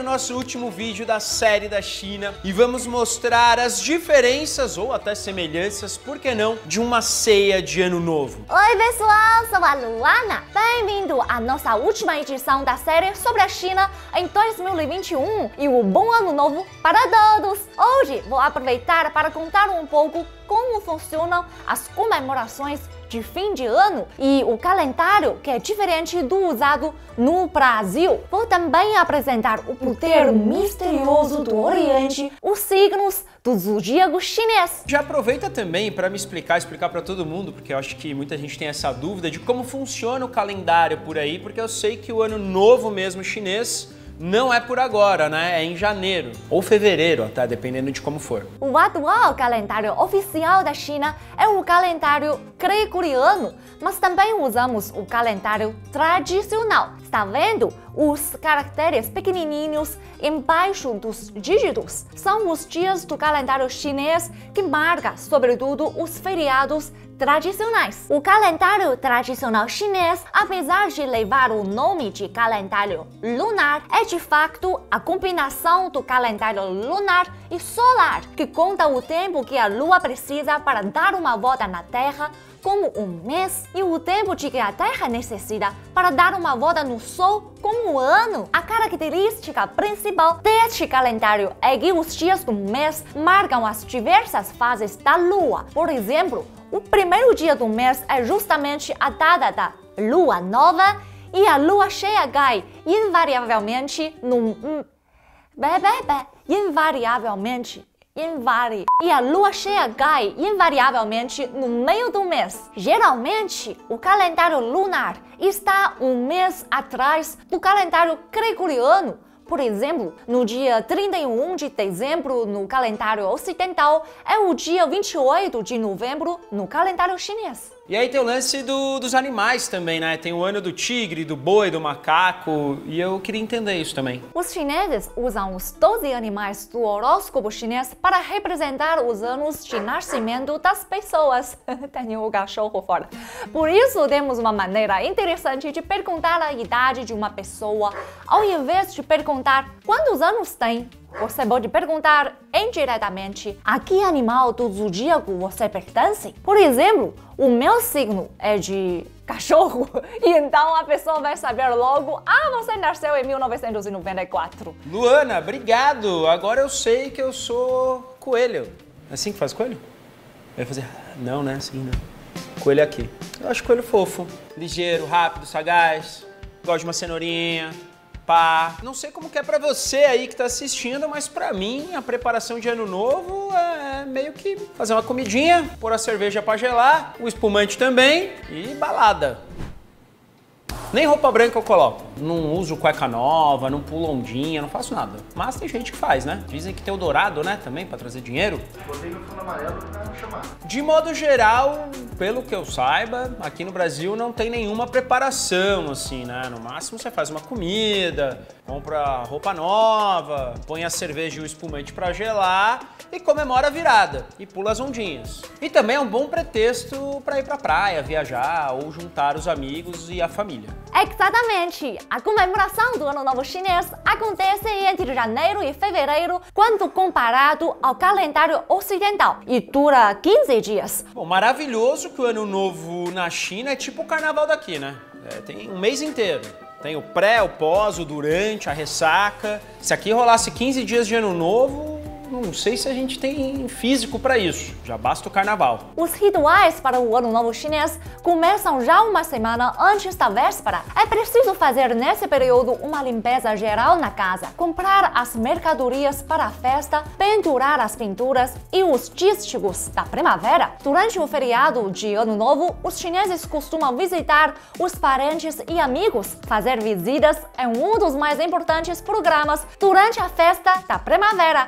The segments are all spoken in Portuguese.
nosso último vídeo da série da China e vamos mostrar as diferenças ou até semelhanças, por que não, de uma ceia de Ano Novo. Oi pessoal, sou a Luana. Bem-vindo à nossa última edição da série sobre a China em 2021 e um bom ano novo para todos! Hoje vou aproveitar para contar um pouco como funcionam as comemorações de fim de ano e o calendário que é diferente do usado no Brasil. Vou também apresentar o poder misterioso do Oriente, os signos do zodíaco chinês. Já aproveita também para me explicar para todo mundo, porque eu acho que muita gente tem essa dúvida de como funciona o calendário por aí, porque eu sei que o ano novo mesmo chinês não é por agora, né? É em janeiro ou fevereiro, até dependendo de como for. O atual calendário oficial da China é o calendário gregoriano, mas também usamos o calendário tradicional. Está vendo? Os caracteres pequenininhos embaixo dos dígitos são os dias do calendário chinês que marca, sobretudo, os feriados tradicionais. O calendário tradicional chinês, apesar de levar o nome de calendário lunar, é de fato a combinação do calendário lunar e solar, que conta o tempo que a Lua precisa para dar uma volta na Terra, como um mês, e o tempo de que a Terra necessita para dar uma volta no Sol, como um ano. A característica principal deste calendário é que os dias do mês marcam as diversas fases da Lua. Por exemplo, o primeiro dia do mês é justamente a data da Lua Nova e a Lua cheia cai invariavelmente E a lua cheia cai invariavelmente no meio do mês. Geralmente, o calendário lunar está um mês atrás do calendário gregoriano. Por exemplo, no dia 31 de dezembro no calendário ocidental é o dia 28 de novembro no calendário chinês. E aí tem o lance dos animais também, né? Tem o ano do tigre, do boi, do macaco, e eu queria entender isso também. Os chineses usam os 12 animais do horóscopo chinês para representar os anos de nascimento das pessoas. Tem o cachorro fora. Por isso, temos uma maneira interessante de perguntar a idade de uma pessoa. Ao invés de perguntar quantos anos tem, você pode perguntar indiretamente a que animal do zodíaco você pertence. Por exemplo, o meu signo é de cachorro, e então a pessoa vai saber logo: ah, você nasceu em 1994. Luana, obrigado! Agora eu sei que eu sou coelho. É assim que faz coelho? Eu ia fazer... Não, né? Assim, não. Coelho aqui. Eu acho coelho fofo. Ligeiro, rápido, sagaz. Gosto de uma cenourinha. Pá. Não sei como que é pra você aí que tá assistindo, mas pra mim a preparação de ano novo é meio que fazer uma comidinha, pôr a cerveja pra gelar, o espumante também e balada. Nem roupa branca eu coloco. Não uso cueca nova, não pulo ondinha, não faço nada. Mas tem gente que faz, né? Dizem que tem o dourado, né, também, pra trazer dinheiro. Botei no fundo amarelo pra me chamar. De modo geral, pelo que eu saiba, aqui no Brasil não tem nenhuma preparação, assim, né? No máximo você faz uma comida, compra roupa nova, põe a cerveja e o espumante pra gelar e comemora a virada e pula as ondinhas. E também é um bom pretexto pra ir pra praia, viajar ou juntar os amigos e a família. Exatamente! A comemoração do Ano Novo Chinês acontece entre janeiro e fevereiro, quando comparado ao calendário ocidental, e dura 15 dias. Bom, maravilhoso que o Ano Novo na China é tipo o carnaval daqui, né? Tem um mês inteiro. Tem o pré, o pós, o durante, a ressaca. Se aqui rolasse 15 dias de Ano Novo, não sei se a gente tem físico para isso, já basta o carnaval. Os rituais para o Ano Novo Chinês começam já uma semana antes da véspera. É preciso fazer nesse período uma limpeza geral na casa, comprar as mercadorias para a festa, pendurar as pinturas e os dísticos da primavera. Durante o feriado de Ano Novo, os chineses costumam visitar os parentes e amigos. Fazer visitas é um dos mais importantes programas durante a festa da primavera, além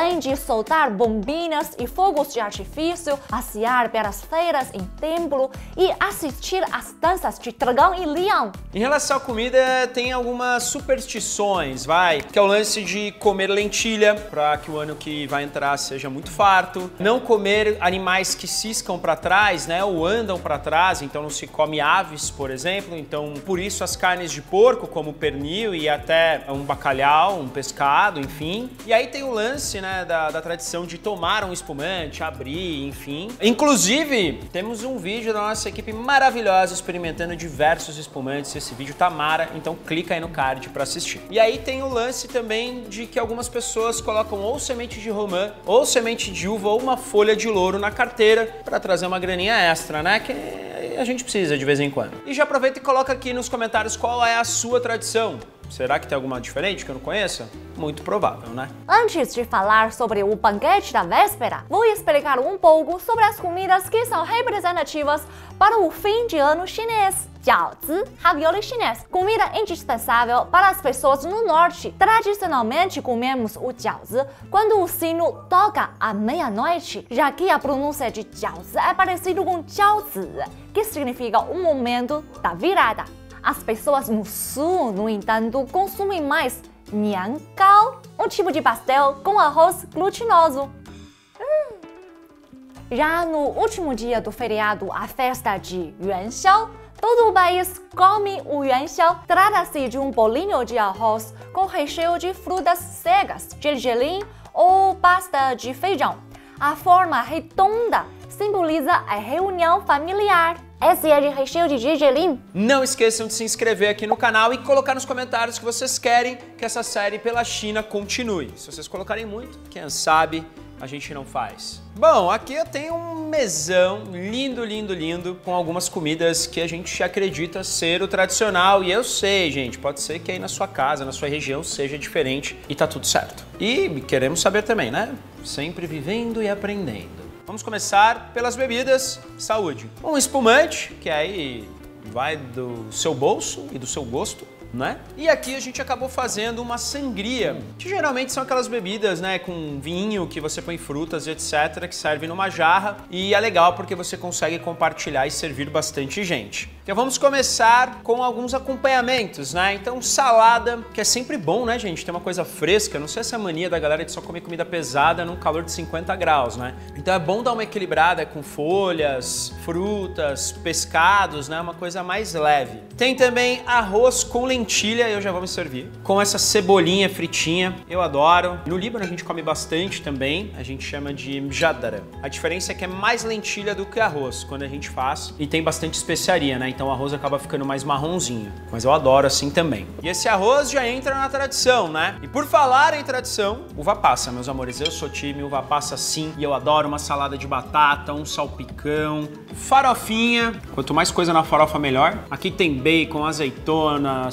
além de soltar bombinas e fogos de artifício, passear pelas feiras em templo e assistir às danças de dragão e leão. Em relação à comida, tem algumas superstições, que é o lance de comer lentilha, para que o ano que vai entrar seja muito farto. Não comer animais que ciscam para trás, né, ou andam para trás, então não se come aves, por exemplo. Então, por isso as carnes de porco, como o pernil e até um bacalhau, um pescado, enfim. E aí tem o lance, né, da tradição de tomar um espumante, abrir, enfim. Inclusive, temos um vídeo da nossa equipe maravilhosa experimentando diversos espumantes. Esse vídeo tá mara, então clica aí no card para assistir. E aí tem o lance também de que algumas pessoas colocam ou semente de romã, ou semente de uva, ou uma folha de louro na carteira para trazer uma graninha extra, né? Que a gente precisa de vez em quando. E já aproveita e coloca aqui nos comentários qual é a sua tradição. Será que tem alguma diferente que eu não conheça? Muito provável, né? Antes de falar sobre o banquete da véspera, vou explicar um pouco sobre as comidas que são representativas para o fim de ano chinês. Jiaozi, ravioli chinês, comida indispensável para as pessoas no norte. Tradicionalmente comemos o jiaozi quando o sino toca à meia-noite, já que a pronúncia de jiaozi é parecido com jiaozi, que significa o momento da virada. As pessoas no sul, no entanto, consumem mais niangao, um tipo de pastel com arroz glutinoso. Já no último dia do feriado, a festa de Yuanxiao, todo o país come o yuanxiao. Trata-se de um bolinho de arroz com recheio de frutas secas, gergelim ou pasta de feijão. A forma redonda simboliza a reunião familiar. Esse é de recheio de gergelim. Não esqueçam de se inscrever aqui no canal e colocar nos comentários que vocês querem que essa série pela China continue. Se vocês colocarem muito, quem sabe a gente não faz. Bom, aqui eu tenho um mesão lindo, lindo, lindo, com algumas comidas que a gente acredita ser o tradicional. E eu sei, gente, pode ser que aí na sua casa, na sua região seja diferente e tá tudo certo. E queremos saber também, né? Sempre vivendo e aprendendo. Vamos começar pelas bebidas. Saúde. Um espumante, que aí vai do seu bolso e do seu gosto, né? E aqui a gente acabou fazendo uma sangria, que geralmente são aquelas bebidas, né, com vinho, que você põe frutas e etc, que serve numa jarra, e é legal porque você consegue compartilhar e servir bastante gente. Então vamos começar com alguns acompanhamentos, né? Então salada, que é sempre bom, né, gente? Ter uma coisa fresca. Não sei essa mania da galera de só comer comida pesada num calor de 50 graus, né? Então é bom dar uma equilibrada com folhas, frutas, pescados, né? Uma coisa mais leve. Tem também arroz com lentilha, eu já vou me servir. Com essa cebolinha fritinha, eu adoro. No Líbano a gente come bastante também, a gente chama de mjadara. A diferença é que é mais lentilha do que arroz quando a gente faz e tem bastante especiaria, né? Então o arroz acaba ficando mais marronzinho, mas eu adoro assim também. E esse arroz já entra na tradição, né? E por falar em tradição, uva passa, meus amores, eu sou time uva passa sim, e eu adoro uma salada de batata, um salpicão, farofinha, quanto mais coisa na farofa melhor. Aqui tem bacon, azeitona,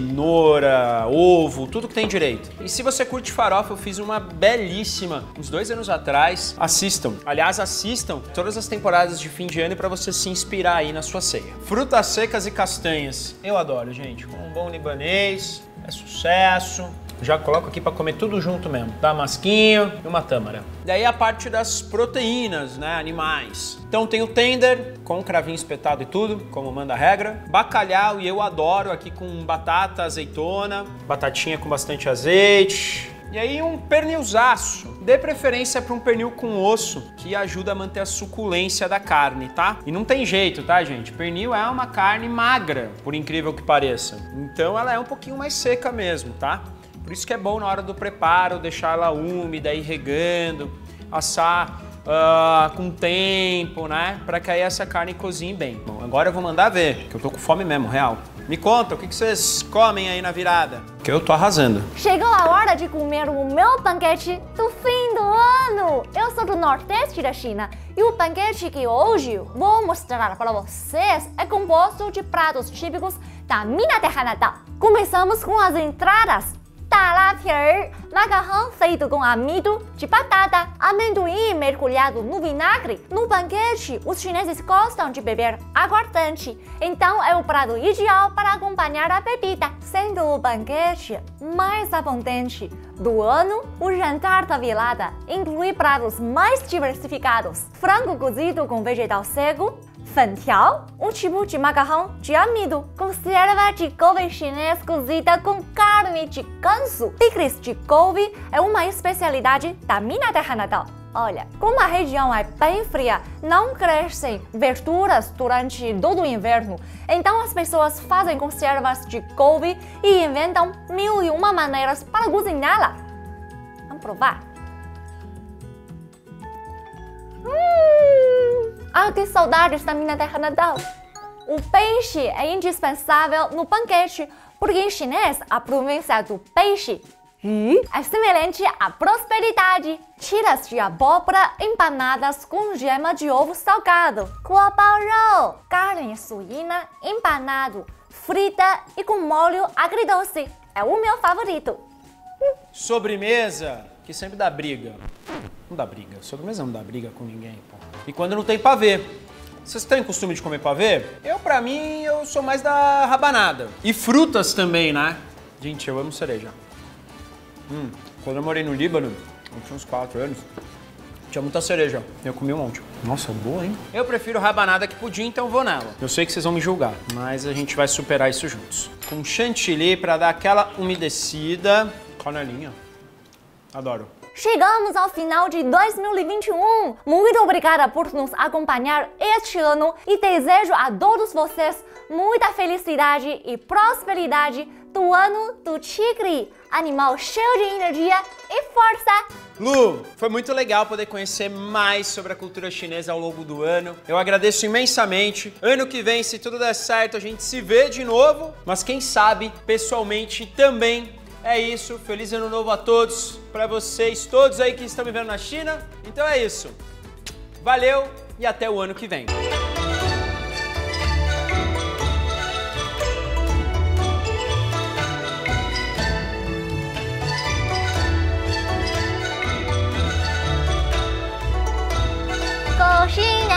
cenoura, ovo, tudo que tem direito. E se você curte farofa, eu fiz uma belíssima uns 2 anos atrás. Assistam. Aliás, assistam todas as temporadas de fim de ano para você se inspirar aí na sua ceia. Frutas secas e castanhas. Eu adoro, gente. Com um bom libanês, é sucesso. Já coloco aqui para comer tudo junto mesmo. Damasquinho e uma tâmara. Daí a parte das proteínas, né, animais. Então tem o tender, com cravinho espetado e tudo, como manda a regra. Bacalhau, e eu adoro aqui com batata, azeitona, batatinha com bastante azeite. E aí um pernilzaço. Dê preferência para um pernil com osso, que ajuda a manter a suculência da carne, tá? E não tem jeito, tá, gente? Pernil é uma carne magra, por incrível que pareça. Então ela é um pouquinho mais seca mesmo, tá? Por isso que é bom na hora do preparo deixar ela úmida, ir regando, assar com tempo, né? Para que aí essa carne cozinhe bem. Bom, agora eu vou mandar ver, que eu tô com fome mesmo, real. Me conta, o que vocês comem aí na virada? Que eu tô arrasando. Chegou a hora de comer o meu banquete do fim do ano! Eu sou do Nordeste da China e o banquete que hoje vou mostrar para vocês é composto de pratos típicos da minha terra natal. Começamos com as entradas. 大拉皮儿 macarrão feito com amido de batata, amendoim mergulhado no vinagre. No banquete, os chineses gostam de beber aguardente, então é o prato ideal para acompanhar a bebida. Sendo o banquete mais abundante do ano, o jantar da virada inclui pratos mais diversificados: frango cozido com vegetal seco, fantiao, um tipo de macarrão de amido, conserva de couve chinês cozida com carne de ganso. Tigres de couve é uma especialidade da mina de Hanadao. Olha, como a região é bem fria, não crescem verduras durante todo o inverno, então as pessoas fazem conservas de couve e inventam 1001 maneiras para cozinhá-la. Vamos provar? Ah, que saudades da mina de Hanadao! O peixe é indispensável no banquete, porque em chinês a pronúncia do peixe é semelhante à prosperidade. Tiras de abóbora empanadas com gema de ovo salgado. Guo bao rou, carne suína empanado, frita e com molho agridoce. É o meu favorito. Sobremesa, que sempre dá briga. Não dá briga. Sobremesa não dá briga com ninguém, pô. E quando não tem pavê. Vocês têm costume de comer pavê? Pra mim, eu sou mais da rabanada. E frutas também, né? Gente, eu amo cereja. Quando eu morei no Líbano, eu tinha uns 4 anos, tinha muita cereja. Eu comi um monte. Nossa, boa, hein? Eu prefiro rabanada que pudim, então vou nela. Eu sei que vocês vão me julgar, mas a gente vai superar isso juntos. Com chantilly pra dar aquela umedecida. Canelinha. Adoro. Chegamos ao final de 2021. Muito obrigada por nos acompanhar este ano e desejo a todos vocês muita felicidade e prosperidade do ano do tigre, animal cheio de energia e força. Lu, foi muito legal poder conhecer mais sobre a cultura chinesa ao longo do ano. Eu agradeço imensamente. Ano que vem, se tudo der certo, a gente se vê de novo, mas quem sabe pessoalmente também. É isso, feliz ano novo a todos, para vocês todos aí que estão me vendo na China. Então é isso, valeu e até o ano que vem. Gou Xing